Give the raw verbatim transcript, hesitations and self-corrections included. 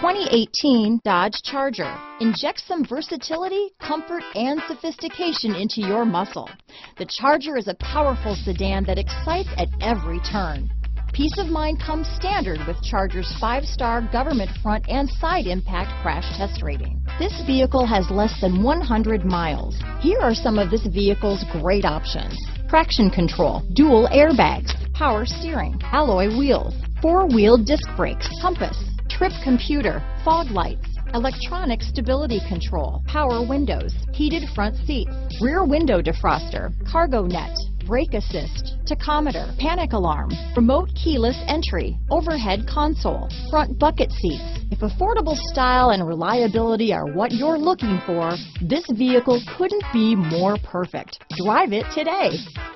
twenty eighteen Dodge Charger. Inject some versatility, comfort, and sophistication into your muscle. The Charger is a powerful sedan that excites at every turn. Peace of mind comes standard with Charger's five-star government front and side impact crash test rating. This vehicle has less than one hundred miles. Here are some of this vehicle's great options: traction control, dual airbags, power steering, alloy wheels, four-wheel disc brakes, compass, trip computer, fog lights, electronic stability control, power windows, heated front seats, rear window defroster, cargo net, brake assist, tachometer, panic alarm, remote keyless entry, overhead console, front bucket seats. If affordable style and reliability are what you're looking for, this vehicle couldn't be more perfect. Drive it today.